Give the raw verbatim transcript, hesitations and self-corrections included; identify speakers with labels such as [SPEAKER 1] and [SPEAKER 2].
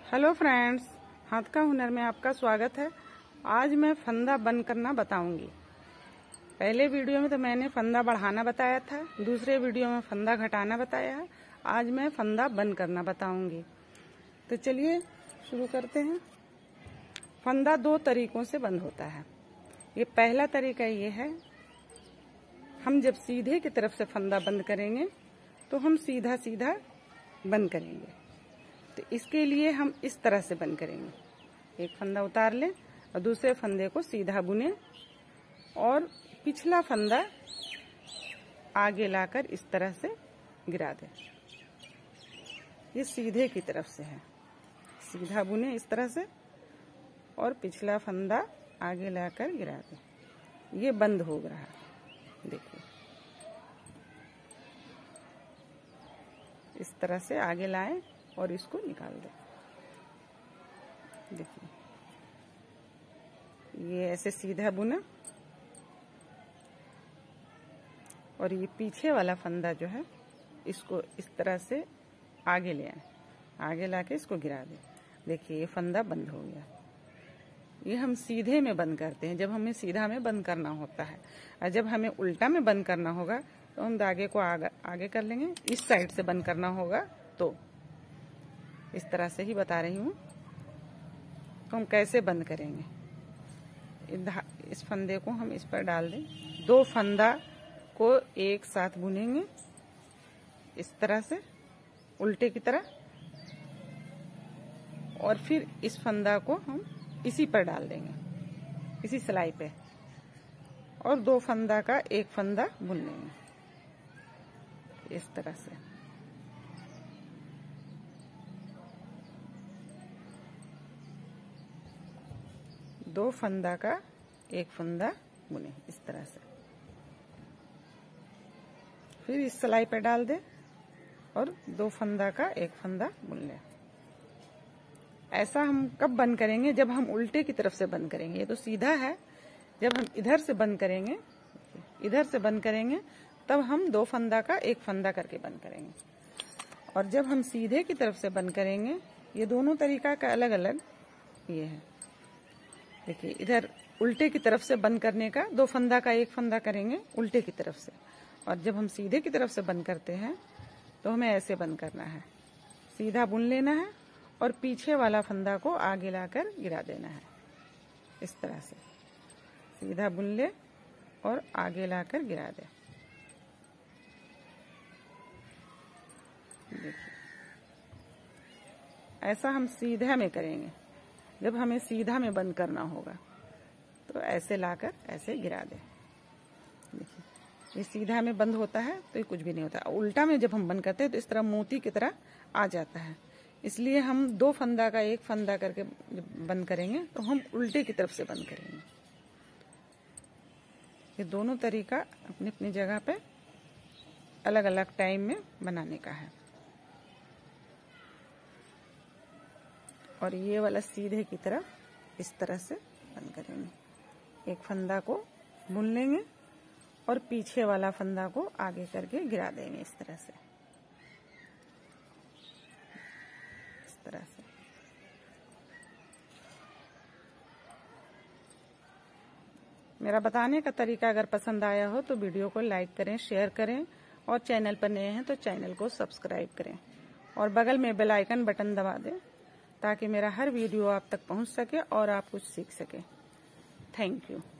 [SPEAKER 1] Hello friends, हाथ का हुनर में आपका स्वागत है। आज मैं फंदा बंद करना बताऊंगी। पहले वीडियो में तो मैंने फंदा बढ़ाना बताया था, दूसरे वीडियो में फंदा घटाना बताया है। आज मैं फंदा बंद करना बताऊंगी। तो चलिए शुरू करते हैं। फंदा दो तरीकों से बंद होता है। ये पहला तरीका ये है, हम जब सीधे की तरफ से फंदा बंद करेंगे तो हम सीधा सीधा बंद करेंगे। तो इसके लिए हम इस तरह से बंद करेंगे। एक फंदा उतार लें और दूसरे फंदे को सीधा बुने और पिछला फंदा आगे लाकर इस तरह से गिरा दें। ये सीधे की तरफ से है। सीधा बुने इस तरह से और पिछला फंदा आगे लाकर गिरा दें। ये बंद हो रहा है। देखिए, इस तरह से आगे लाएं और इसको निकाल दें। देखिए, ये ऐसे सीधा बुना और ये पीछे वाला फंदा जो है इसको इस तरह से आगे ले आए, आगे लाके इसको गिरा दें। देखिए, ये फंदा बंद हो गया। ये हम सीधे में बंद करते हैं, जब हमें सीधा में बंद करना होता है। और जब हमें उल्टा में बंद करना होगा तो हम धागे को आगे आगे कर लेंगे। इस साइड से बंद करना होगा तो इस तरह से ही बता रही हूँ। तो हम कैसे बंद करेंगे, इस फंदे को हम इस पर डाल दें। दो फंदा को एक साथ बुनेंगे इस तरह से उल्टे की तरह, और फिर इस फंदा को हम इसी पर डाल देंगे, इसी सिलाई पे, और दो फंदा का एक फंदा बुन लेंगे इस तरह से। दो फंदा का एक फंदा बुने इस तरह से, फिर इस सिलाई पे डाल दे और दो फंदा का एक फंदा बुन ले। ऐसा हम कब बंद करेंगे, जब हम उल्टे की तरफ से बंद करेंगे। ये तो सीधा है, जब हम इधर से बंद करेंगे, इधर से बंद करेंगे तब हम दो फंदा का एक फंदा करके बंद करेंगे। और जब हम सीधे की तरफ से बंद करेंगे, ये दोनों तरीका का अलग अलग ये है। देखिए, इधर उल्टे की तरफ से बंद करने का दो फंदा का एक फंदा करेंगे उल्टे की तरफ से, और जब हम सीधे की तरफ से बंद करते हैं तो हमें ऐसे बंद करना है। सीधा बुन लेना है और पीछे वाला फंदा को आगे लाकर गिरा देना है इस तरह से। सीधा बुन ले और आगे लाकर गिरा दे। देखिए, ऐसा हम सीधा में करेंगे। जब हमें सीधा में बंद करना होगा तो ऐसे लाकर ऐसे गिरा दे। देखिए, ये सीधा में बंद होता है तो ये कुछ भी नहीं होता। उल्टा में जब हम बंद करते हैं तो इस तरह मोती की तरह आ जाता है। इसलिए हम दो फंदा का एक फंदा करके जब बंद करेंगे तो हम उल्टे की तरफ से बंद करेंगे। ये दोनों तरीका अपनी अपनी जगह पे अलग अलग टाइम में बनाने का है। और ये वाला सीधे की तरफ इस तरह से बंद करेंगे। एक फंदा को बुन लेंगे और पीछे वाला फंदा को आगे करके गिरा देंगे इस तरह से, इस तरह से। मेरा बताने का तरीका अगर पसंद आया हो तो वीडियो को लाइक करें, शेयर करें, और चैनल पर नए हैं तो चैनल को सब्सक्राइब करें और बगल में बेल आइकन बटन दबा दें ताकि मेरा हर वीडियो आप तक पहुंच सके और आप कुछ सीख सके। Thank you.